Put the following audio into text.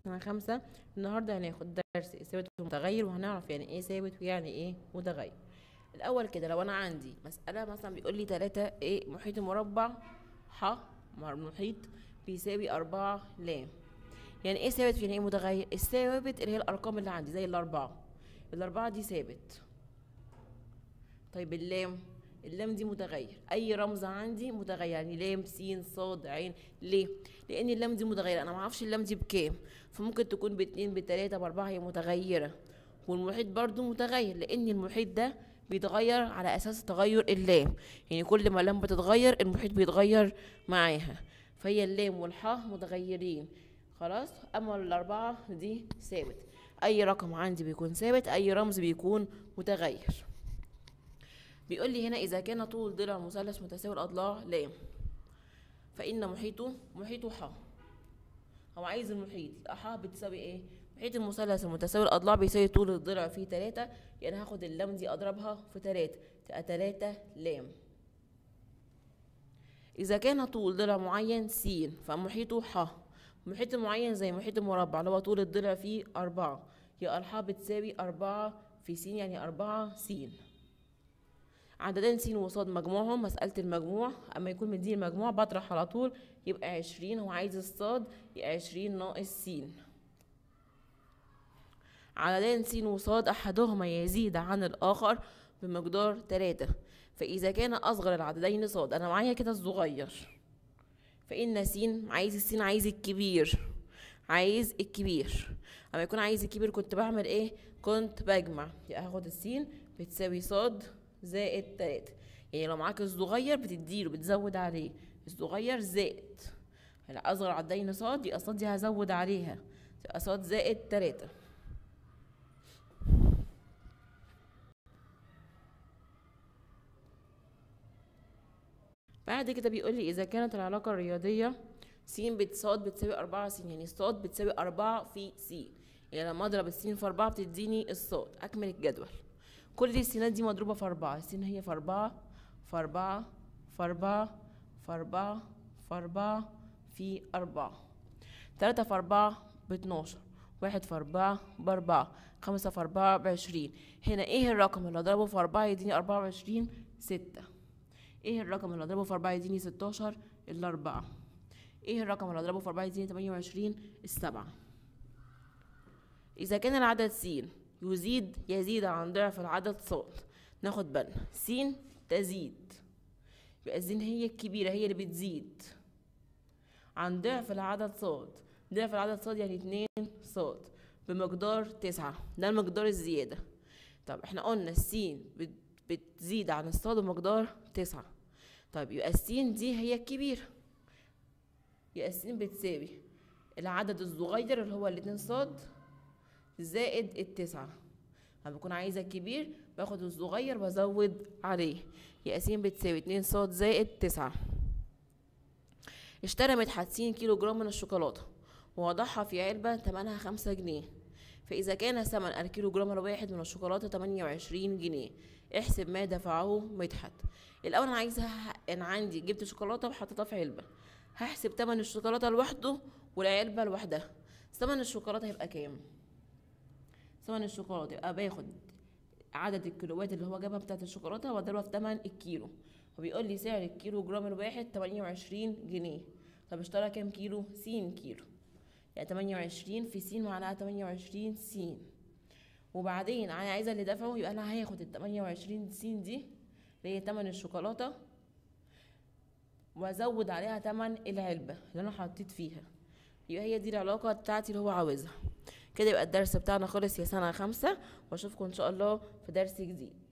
سنة 5. النهاردة هناخد درس ثابت ومتغير، وهنعرف يعني ايه ثابت ويعني ايه متغير. الأول كده لو أنا عندي مسألة مثلا بيقول لي 3 ايه محيط مربع ح مع المحيط بيساوي 4 لام. يعني ايه ثابت يعني ايه متغير؟ الثوابت اللي هي الأرقام اللي عندي زي الأربعة دي ثابت. طيب اللام دي متغير، اي رمز عندي متغير، يعني لام س ص ع. ليه؟ لان اللام دي متغيره، انا ما اعرفش اللام دي بكام، فممكن تكون باتنين بتلاته باربعه، هي متغيره. والمحيط برضو متغير، لان المحيط ده بيتغير على اساس تغير اللام، يعني كل ما اللام بتتغير المحيط بيتغير معاها. فهي اللام والحاء متغيرين خلاص. اما الاربعه دي ثابت، اي رقم عندي بيكون ثابت، اي رمز بيكون متغير. بيقول لي هنا إذا كان طول ضلع مثلث متساوي الأضلاع لام، فإن محيطه ح. هو عايز المحيط، يبقى ح بتساوي إيه؟ محيط المثلث المتساوي الأضلاع بيساوي طول الضلع فيه 3، يعني هاخد اللام دي أضربها في 3 تبقى 3 لام. إذا كان طول ضلع معين س، فمحيطه ح. محيط المعين زي محيط المربع اللي هو طول الضلع فيه 4، يبقى الح بتساوي 4 في س، يعني 4 س. عددين س وصاد مجموعهم مسألة المجموع، أما يكون مديني المجموع بطرح على طول يبقى 20. هو عايز الصاد، يبقى 20 ناقص س. عددين س وصاد أحدهما يزيد عن الآخر بمقدار 3، فإذا كان أصغر العددين صاد، أنا معايا كده الصغير، فإن س عايز السين، عايز الكبير. أما يكون عايز الكبير كنت بعمل إيه؟ كنت بجمع، يبقى هاخد السين بتساوي صاد زائد 3. يعني لو معاك الصغير بتديله بتزود عليه الصغير زائد، يعني اصغر عدين صاد، يبقى صاد دي هزود عليها تبقى صاد زائد 3. بعد كده بيقول لي اذا كانت العلاقه الرياضيه س صاد بتساوي 4 س، يعني صاد بتساوي 4 في س، يعني لما اضرب السين في 4 بتديني الصاد. اكمل الجدول، كل السينات دي مضروبة في 4، السين هي في 4 في 4 في 4 في 4 في 4 في 4، 3 في 4 ب12، 1 في 4 ب4، 5 في 4 ب20. هنا ايه الرقم اللي اضربه في 4 يديني 24؟ 6. ايه الرقم اللي اضربه في 4 يديني 16؟ ال4. ايه الرقم اللي اضربه في 4 يديني 28؟ ال7. اذا كان العدد س يزيد عن ضعف العدد صاد، ناخد بالنا س تزيد، يبقى الزين هي الكبيرة، هي اللي بتزيد عن ضعف العدد صاد. ضعف العدد صاد يعني 2 صاد بمقدار 9، ده المقدار الزيادة. طب احنا قلنا السين بتزيد عن الصاد بمقدار 9، طيب يبقى السين دي هي الكبيرة، يبقى السين بتساوي العدد الصغير اللي هو 2 صاد زائد 9. لما بكون عايزة الكبير باخد الصغير بزود عليه، يبقى س بتساوي 2 صاد زائد 9. اشترى مدحت س كيلو جرام من الشوكولاتة ووضعها في علبة تمنها 5 جنيه، فإذا كان ثمن الكيلو جرام الواحد من الشوكولاتة 28 جنيه، احسب ما دفعه مدحت. الأول أنا عايزها، أنا عندي جبت شوكولاتة وحطيتها في علبة، هحسب تمن الشوكولاتة لوحده والعلبة لوحدها. ثمن الشوكولاتة هيبقى كام؟ ثمن الشوكولاته يبقى باخد عدد الكيلوات اللي هو جابها بتاعت الشوكولاته واضربها في ثمن الكيلو، وبيقول لي سعر الكيلو جرام الواحد 28 جنيه. طب اشترى كام كيلو؟ س كيلو، يعني 28 في س معناها 28 س. وبعدين انا عايزه اللي دفعه، يبقى انا هاخد ال 28 س دي اللي هي ثمن الشوكولاته وازود عليها ثمن العلبه اللي انا حطيت فيها، يبقى هي دي العلاقه بتاعتي اللي هو عاوزها. كده يبقى الدرس بتاعنا خلص يا سنة 5، واشوفكم ان شاء الله في درس جديد.